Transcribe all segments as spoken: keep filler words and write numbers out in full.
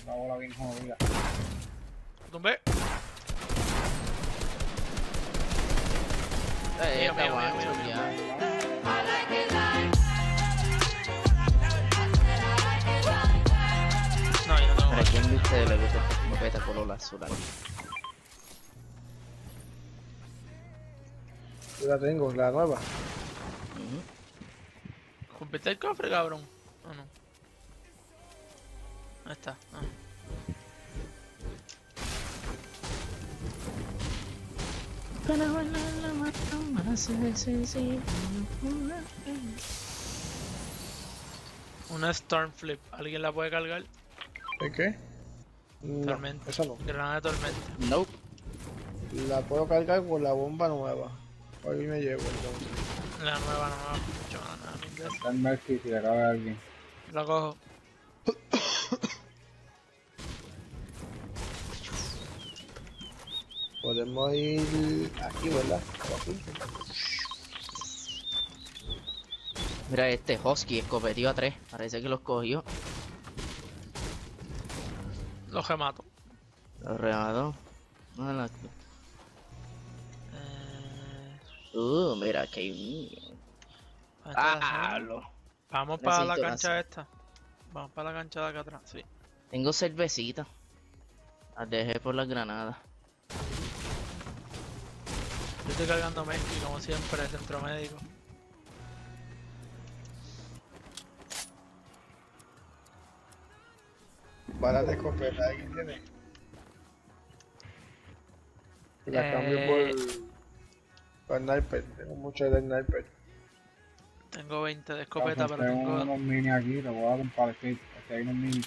La bola bien jodida. Tumbé. Eh, Mío, está mío, guacho, mío, mío. ya. No, yo no tengo ¿Para más. quién de ustedes le gusta esta escopeta color azul? Yo la tengo, la nueva. Ujú. ¿Rompiste el cofre, cabrón? ¿O no? Ahí está. Ah. Una Storm Flip. ¿Alguien la puede cargar? ¿De qué? No, Tormenta. esa no. Granada de tormenta. Nope. La puedo cargar con la bomba nueva. Hoy me llevo entonces. La nueva no me va mucho nada, mil veces. Está en Mercy si le cabe a alguien. La cojo. Podemos ir aquí, ¿verdad? O aquí. Mira este Husky escopetió a tres. Parece que los cogió. Los remato. Los remató. No, no. Eh, Uh, mira que hay un... ahí está la Ah, zona. lo. Vamos para la necesito cancha una- esta. Vamos para la cancha de acá atrás, sí. Tengo cervecita. Las dejé por las granadas. Yo estoy cargando Messi, como siempre, centro médico. Balas de escopeta, ¿alguien tiene? La Eh, cambio por... por sniper. Tengo mucho de sniper. Tengo veinte de escopeta, pero Tengo tengo... unos mini aquí, te voy a dar un parecito. Aquí hay unos mini.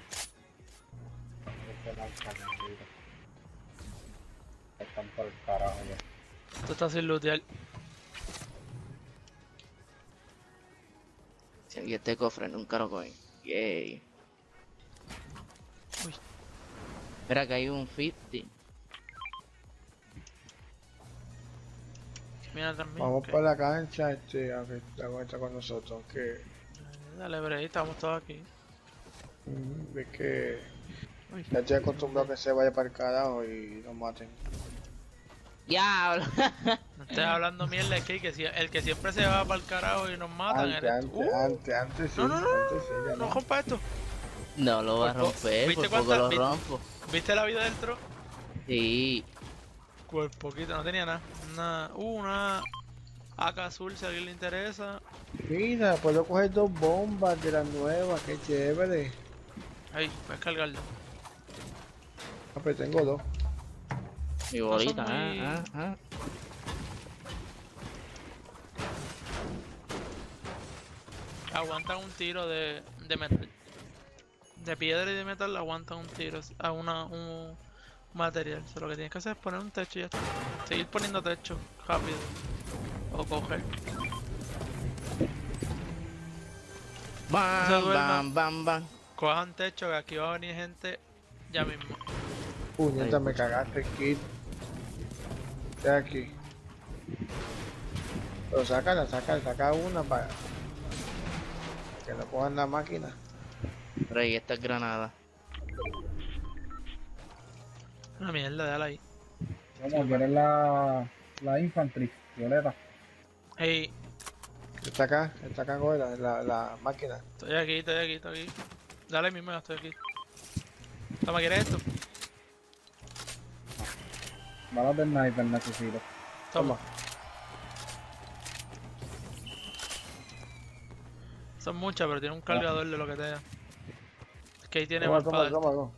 Están por el carajo ya. Esto está sin lootear. Si este cofre nunca lo cogen. Yay. Uy. Mira que hay un cincuenta. Mira también. Vamos ok. para la cancha, este, aunque la cuenta con nosotros, que... Eh, Dale, break, estamos todos aquí. mm, Ve que... Uy. Ya estoy acostumbrado a que se vaya para el carajo y nos maten. ¡Diablo! No estés hablando mierda, que, que si, el que siempre se va para el carajo y nos matan Antes, eres tú. antes, Uh, antes, antes sí, no, no, no, antes sí, ya no no. rompa esto. No lo va a Por po- romper, ¿viste por poco cuánta- lo vi- rompo. ¿Viste la vida del tro? Sí. Pues poquito, no tenía nada. Una, uh, una A K azul si a alguien le interesa. Mira, puedo coger dos bombas de las nuevas, qué chévere. Ahí, puedes cargarlo. Ah, pues tengo dos. Mi son bolita, muy- ah, ah, ah. Aguantan un tiro de, de metal. De piedra y de metal aguantan un tiro a una, un material. So, lo que tienes que hacer es poner un techo y ya está. Seguir poniendo techo rápido. O coger. Se Bam, duerma. bam, bam, bam. Cojan techo que aquí va a venir gente ya mismo. Puñeta, Ay, me pucha. cagaste, Kid. De aquí. Pero sácala, sácala, saca una para que no cojan la máquina. Pero ahí esta es granada. Una mierda, déjala ahí. Como quieres la, la infantry, violeta. Hey, Está acá, está acá, coge la, la, la máquina. estoy aquí, estoy aquí, estoy aquí. Dale mismo, ya estoy aquí. Toma, ¿quieres esto? Balas de sniper necesito. Toma. Toma. Son muchas, pero tiene un cargador de lo que te da. Es que ahí tiene Toma, más toma, para toma, toma.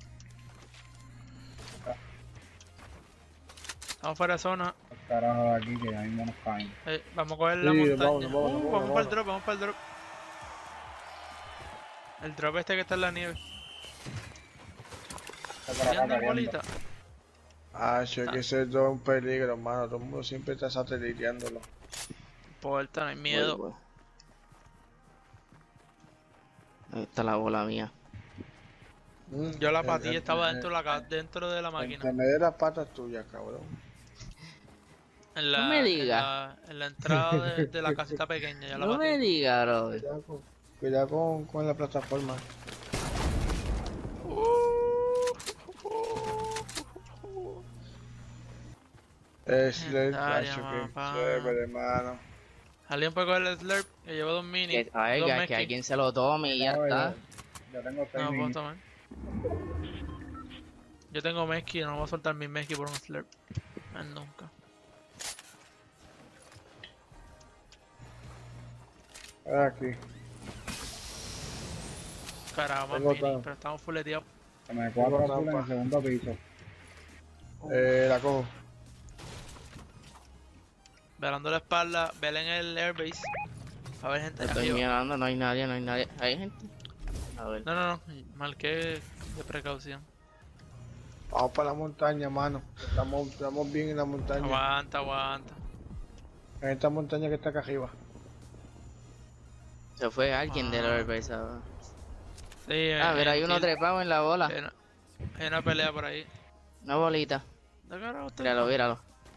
Estamos fuera de zona. El carajo de aquí que ya mismo nos caen. Eh, vamos a coger la Sí, montaña. vámonos, vámonos, Uh, vámonos, vamos para el vámonos. drop, vamos para el drop. El drop este que está en la nieve. Está por ¿Y acá anda en cayendo. bolita? Ah, che, que ese es un peligro, hermano. Todo el mundo siempre está sateliteándolo. Puerta, no hay miedo. Voy, voy. Ahí está la bola mía. Mm, Yo la en- patilla en- estaba en- dentro de la, ca- dentro de la máquina. Entre medio de las patas tuyas, cabrón. En la, No me en digas. la, en la entrada de, de la casita pequeña. Ya la No me batí. digas, bro. Cuidado con, cuidado con, con la plataforma. Uh, Es el Legendaria, cacho que papá. chévere, hermano. Alguien puede coger el slurp, que llevo dos mini. Que, ay, dos que, que Mesky. alguien se lo tome y ya No, está. Yo, yo tengo seis No, puedo mini. tomar. Yo tengo Mesky, no voy a soltar mi Mesky por un slurp. Más nunca. Aquí. Carajo, Tengo mini, todo. pero estamos fuleteados. Se me cuatro Tengo azul en trampa. el segundo piso. Eh, la cojo. Velando la espalda, velen el airbase. A ver, gente. Estoy arriba. mirando, no hay nadie, no hay nadie. ¿Hay gente? A ver. No, no, no. Marqué de precaución. Vamos para la montaña, mano. Estamos, estamos bien en la montaña. Aguanta, aguanta. En esta montaña que está acá arriba. Se fue alguien de la Ah. airbase. Ah, Sí, eh, mira, hay eh, uno kill. trepado en la bola. Hay una, hay una pelea por ahí. Una bolita. ¿De carajo estoy? Míralo, míralo.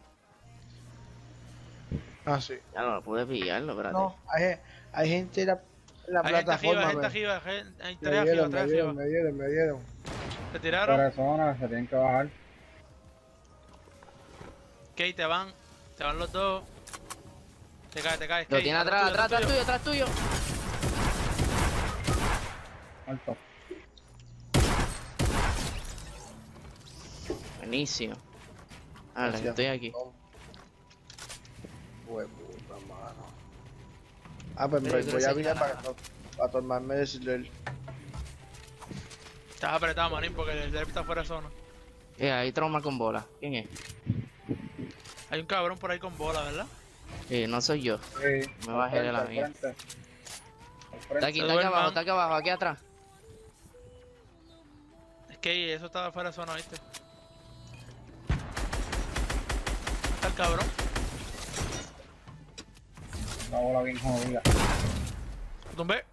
Ah, sí. Ya no pude pillarlo, espérate. No, hay, hay gente en la, en la Hay gente arriba, plataforma. hay gente me- arriba, gente- hay me tres arriba, dieron, tres me dieron, arriba. me dieron, me dieron. ¿Te tiraron? Personas se tienen que bajar. Ok, te van, te van los dos. Te caes, te caes. Lo Kate, tiene atrás atrás, tuyo, atrás, atrás tuyo, atrás tuyo. Alto. Buenísimo. Vale, Gracias. estoy aquí. Hue puta, mano. Ah, pues Pero me yo voy no a sé mirar nada. para, para tomarme de Slurp. Estás apretado, manín, porque el derby está fuera de zona. Eh, hay trauma con bola. ¿Quién es? Hay un cabrón por ahí con bola, ¿verdad? Eh, no soy yo. Sí, Me al bajé de la frente, mía. al frente. Al Está frente. aquí, Se está aquí duerman. abajo, está aquí abajo, aquí atrás. Es que eso estaba fuera de zona, ¿viste? Está el cabrón. La bola bien jodida. Lo tumbé.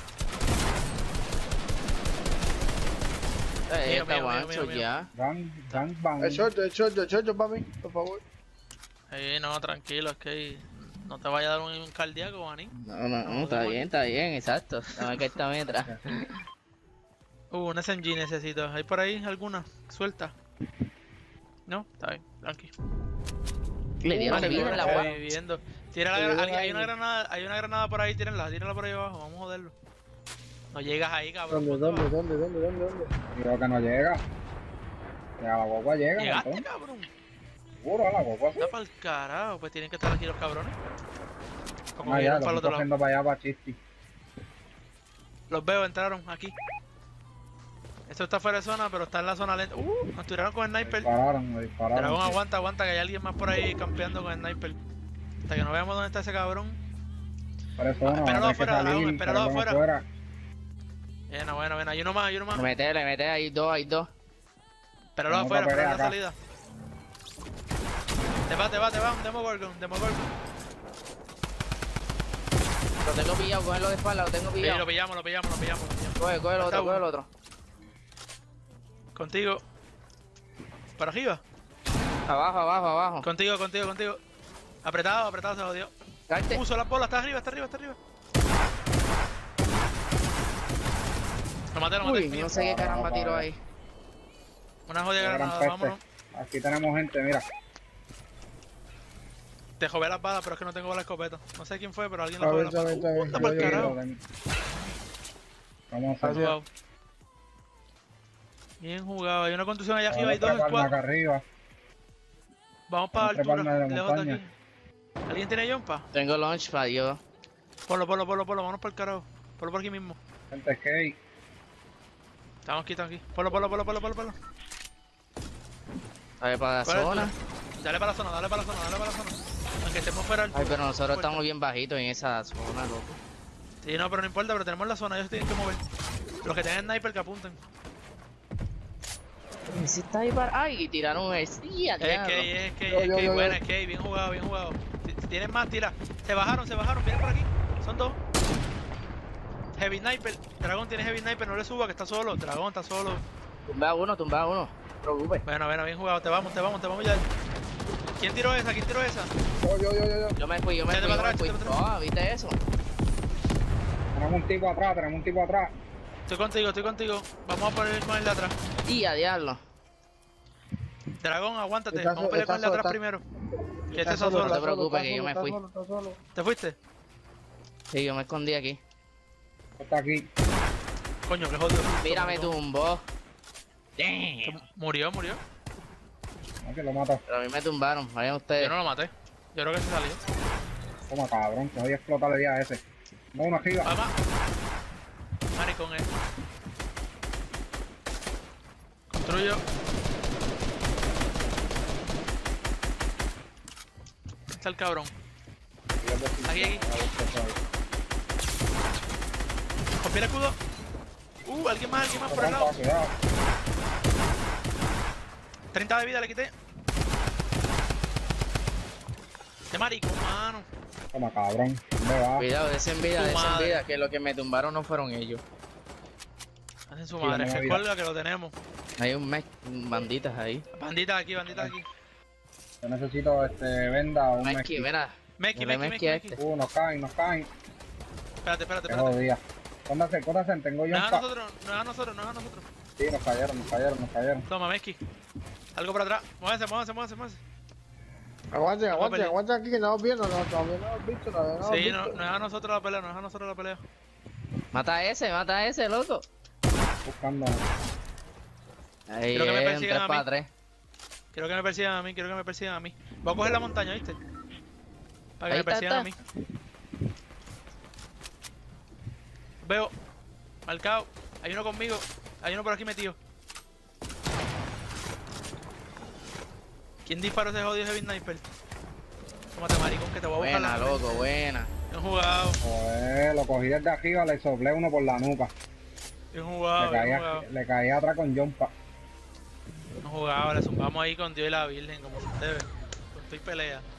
Eh, Mío, está mío, mío, guancho mío, mío. ya. Gang, gang bang. El short, el short, el short para mí, por favor. Ahí, no, tranquilo, es que no te vaya a dar un, un cardíaco, manín. No, no, no, está bien, está bien, exacto. Dame que esta metra. Uh, un S M G necesito. ¿Hay por ahí alguna? Suelta. No, está bien, tranqui. Le dieron Vale, vida pero en la estoy guapa. viviendo. Tira la Le gra- dieron alguien- hay ahí. una granada, hay una granada por ahí, tírenla, tírenla por ahí abajo, vamos a joderlo. No llegas ahí, cabrón. ¿Dónde, ponte dónde, abajo. dónde, dónde, dónde, dónde? Creo que no llega. Ya la guagua llega, Llegaste, entonces. cabrón. Seguro, la guagua sí. Está para el carajo, pues tienen que estar aquí los cabrones. Como Ah, ya, vieron lo para el estoy otro lado. cogiendo para allá, para Chisti. Los veo, entraron aquí. Esto está fuera de zona, pero está en la zona lenta. Uh, nos tiraron con el Me sniper. dispararon, me dispararon. Dragón, sí. aguanta, aguanta, que hay alguien más por ahí campeando con el sniper. Hasta que no veamos dónde está ese cabrón. Por eso no, espéralo va a tener que afuera, Dragón, salir, espéralo Dragón afuera. Bueno, bueno, bueno, hay uno más, hay uno más. Le mete, le mete, hay dos, hay dos. Espéralo Vamos afuera, a espera pelear la acá. salida. Te va, te va, te va, un Demogorgon, Demogorgon. Lo tengo pillado, cógelo de espalda, lo tengo Sí, pillado. lo pillamos, lo pillamos, lo pillamos, lo pillamos. Coge, coge el Está otro, coge el uno. otro. Contigo. Para arriba. Abajo, abajo, abajo. Contigo, contigo, contigo. Apretado, apretado, se jodió. Cállate. Puso las bolas, está arriba, está arriba, está arriba. Lo maté, lo maté. Uy, no sé qué caramba tiró ahí. Una jodida Qué gran granada, peste. vámonos. Aquí tenemos gente, mira. Te jové las balas, pero es que no tengo la escopeta. No sé quién fue, pero alguien A la jové ver, las está balas. bien, está Uh, bien. anda pa'l Yo, yo, carajo. Vamos a hacer. Jugado. Bien jugado. Hay una construcción allá arriba, hay Vamos a dos treparnos squads. acá arriba. Vamos para vamos a altura, treparnos de la lejos de montaña. aquí. ¿Alguien tiene jumpa? Tengo launchpad, yo. Ponlo, ponlo, ponlo, ponlo, vámonos para el carajo. Ponlo por aquí mismo. Gente skate. Estamos aquí, estamos aquí. Ponlo, ponlo, ponlo, ponlo, ponlo, ponlo. A ver, para la ¿Cuál es zona. tu- Dale para la zona, dale para la zona, dale para la zona. Aunque estemos fuera del Ay, pero nosotros estamos bien bajitos en esa zona, loco. Sí, no, pero no importa, pero tenemos la zona, ellos tienen que mover. Los que tengan sniper que apunten. Si está ahí para. Ay, tiraron el. Sí, Es que, es que, Yo, es yo, que, yo, buena, yo. es que, bien jugado, bien jugado. Si, si tienes más, tira. Se bajaron, se bajaron, vienen por aquí. Son dos. Heavy Sniper, Dragón tiene Heavy Sniper, no le suba que está solo. Dragón está solo. Tumba uno, tumba uno. No te preocupes. Bueno, bueno, bien jugado, te vamos, te vamos, te vamos ya. ¿Quién tiró esa? ¿Quién tiró esa? Yo, yo, yo, yo, yo. Yo me fui, yo me Échate fui, yo para me atrás, fui. échate para Oh, ¿viste eso? Tenemos un tipo atrás, tenemos un tipo atrás. Estoy contigo, estoy contigo. Vamos a poner con el de atrás. Y a diablo. Dragón, aguántate. Está Vamos a so- pelear está con el de so- atrás está- primero. Que Está este está no solo. te preocupes, que yo me está fui. solo, está solo. ¿Te fuiste? Sí, yo me escondí aquí. Está aquí. Coño, que jodido. Mira, me tumbó. Se Damn. Murió, murió. No, que lo mata. Pero a mí me tumbaron, vayan ustedes. Yo no lo maté. Yo creo que se salió. Toma, cabrón, que voy a explotarle ya a ese. No, uno arriba. Vamos. Maricón es. Construyo. Está el cabrón. Aquí, aquí. Rompí el escudo. Uh, alguien más, alguien más por el lado. Cuidado. treinta de vida le quité. Este maricón, mano. Toma, cabrón. ¿Dónde va? Cuidado, desen vida, Tu desen madre. vida, que lo que me tumbaron no fueron ellos. Hacen su Sí, madre. no me Recuerda que lo tenemos. Hay un mech, banditas ahí. Banditas aquí, banditas aquí. Yo necesito este venda o un Meki, mezqui. mira. Meki, Dale, Meki, Meki Meki, a Meki. este. Uh, nos caen, nos caen. Espérate, espérate, Qué espérate. jodida. Cóndase, cóndase, tengo yo No un es a pa... nosotros, no es a nosotros, no es a nosotros. Sí, nos cayeron, nos cayeron, nos cayeron. Toma, Meki. Algo para atrás. Muévese, muévese, muévese, muévese. Aguanten, aguanten, pelear. aguanten aquí que no hemos visto, no, todavía no hemos visto, todavía no hemos Sí, visto. no, no es a nosotros la pelea, no es a nosotros la pelea. Mata a ese, mata a ese, loco. Buscando. Ahí Creo que me es un persiguen tres a mí. para tres. Quiero que me persigan a mí, quiero que me persigan a mí. Voy a coger la montaña, ¿viste? Para que Ahí me está, persigan a mí. está. Veo. Marcado. Hay uno conmigo. Hay uno por aquí metido. ¿Quién disparó ese jodido heavy sniper? Tómate, maricón, que te voy a buscar Buena, la loco, buena. Bien jugado, Joder, lo cogí desde arriba, le soplé uno por la nuca. bien Le jugado, bien caí, jugado. a- le caí atrás con jumpa. Bien jugado, le zumbamos ahí con Dios y la Virgen, como se debe. Con tu y pelea.